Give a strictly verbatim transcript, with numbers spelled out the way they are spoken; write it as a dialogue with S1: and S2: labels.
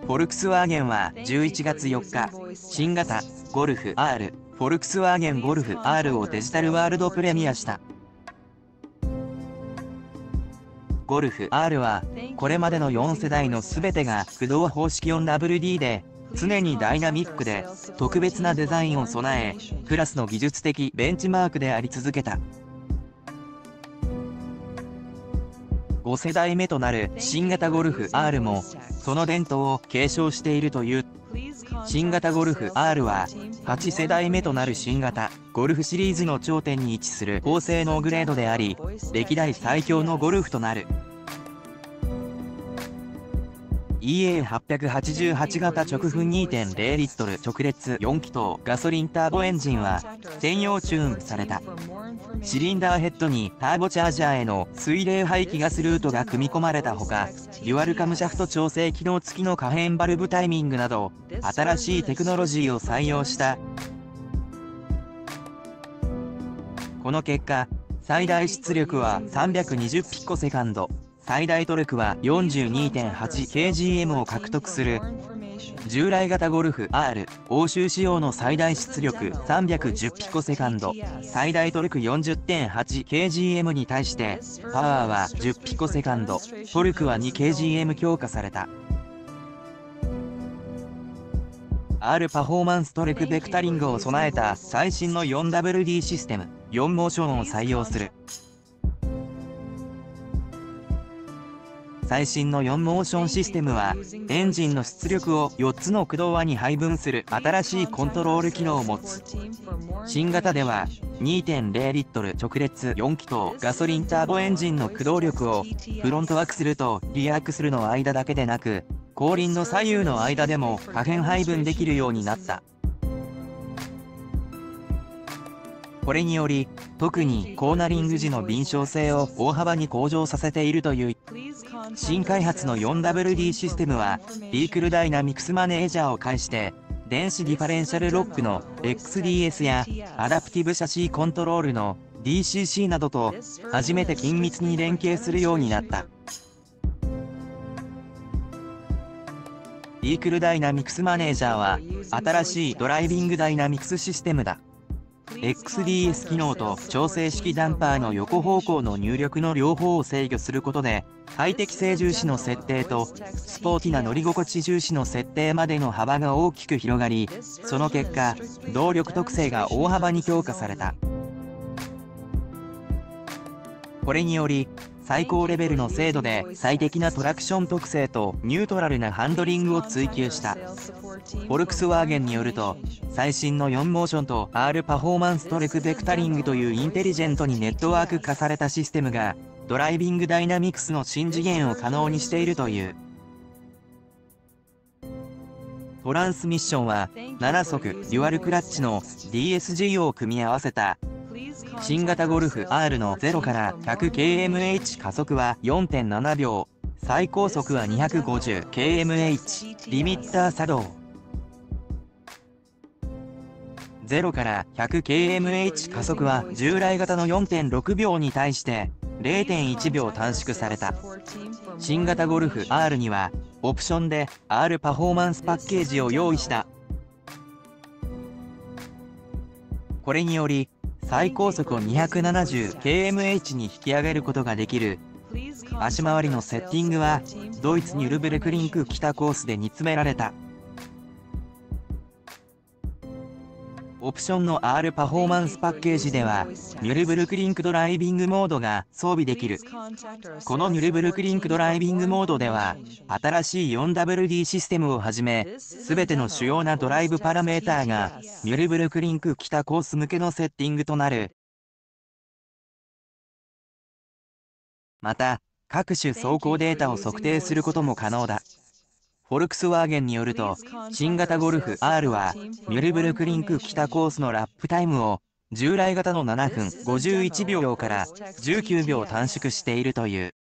S1: フォルクスワーゲンはじゅういちがつよっか、新型ゴルフ R、フォルクスワーゲンゴルフ R をデジタルワールドプレミアした。ゴルフ R は、これまでのよんせだいのすべてが駆動方式 フォーダブリューディー で、常にダイナミックで特別なデザインを備え、クラスの技術的ベンチマークであり続けた。ごせだいめとなる新型ゴルフ R も、その伝統を継承しているという。新型ゴルフ R は、はちせだいめとなる新型ゴルフシリーズの頂点に位置する高性能グレードであり、歴代最強のゴルフとなる。イーエーはちはちはち 型直噴 にてんゼロ リットル直列よん気筒ガソリンターボエンジンは専用チューンされた。シリンダーヘッドにターボチャージャーへの水冷排気ガスルートが組み込まれたほか、デュアルカムシャフト調整機能付きの可変バルブタイミングなど、新しいテクノロジーを採用した。この結果、最大出力は さんびゃくにじゅうピコセカンド、最大トルクは よんじゅうにてんはちキログラム を獲得する。従来型ゴルフ R、欧州仕様の最大出力さんびゃくじゅうピコセカンド、最大トルク よんじゅうてんはちキログラム に対して、パワーはじゅうピコセカンド、トルクはにキログラム 強化された。R パフォーマンストレクベクタリングを備えた最新の フォーダブリューディー システム、よんモーションを採用する。最新のよんモーションシステムは、エンジンの出力をよっつの駆動輪に配分する新しいコントロール機能を持つ。新型では、にてんゼロ リットル直列よん気筒ガソリンターボエンジンの駆動力を、フロントアクセルとリアアクセルの間だけでなく、後輪の左右の間でも可変配分できるようになった。これにより、特にコーナリング時の敏捷性を大幅に向上させているという。新開発の フォーダブリューディー システムは、ビークルダイナミクスマネージャーを介して、電子ディファレンシャルロックの エックスディーエス やアダプティブシャシーコントロールの ディーシーシー などと初めて緊密に連携するようになった。ビークルダイナミクスマネージャーは、新しいドライビングダイナミクスシステムだ。エックスディーエス 機能と調整式ダンパーの横方向の入力の両方を制御することで、快適性重視の設定とスポーティな乗り心地重視の設定までの幅が大きく広がり、その結果、動力特性が大幅に強化された。これにより、最高レベルの精度で最適なトラクション特性とニュートラルなハンドリングを追求した。フォルクスワーゲンによると、最新のよんモーションと R パフォーマンストレクベクタリングというインテリジェントにネットワーク化されたシステムが、ドライビングダイナミクスの新次元を可能にしているという。トランスミッションは、なな速デュアルクラッチの ディーエスジー を組み合わせた。新型ゴルフ R のゼロから ひゃくキロメートル 加速は よんてんななびょう、最高速は にひゃくごじゅうキロメートル、リミッター作動。ゼロからひゃくキロメートル 加速は従来型の よんてんろくびょうに対して れいてんいちびょう短縮された。新型ゴルフ R にはオプションで R パフォーマンスパッケージを用意した。これにより最高速を にひゃくななじゅうキロメートル に引き上げることができる。足回りのセッティングはドイツニュルブルクリンク北コースで煮詰められた。オプションの R パフォーマンスパッケージでは、ニュルブルクリンクドライビングモードが装備できる。このニュルブルクリンクドライビングモードでは、新しい フォーダブリューディー システムをはじめ、すべての主要なドライブパラメーターが、ニュルブルクリンク北コース向けのセッティングとなる。また、各種走行データを測定することも可能だ。フォルクスワーゲンによると、新型ゴルフ R は、ニュルブルクリンク北コースのラップタイムを、従来型のななふんごじゅういちびょうからじゅうきゅうびょう短縮しているという。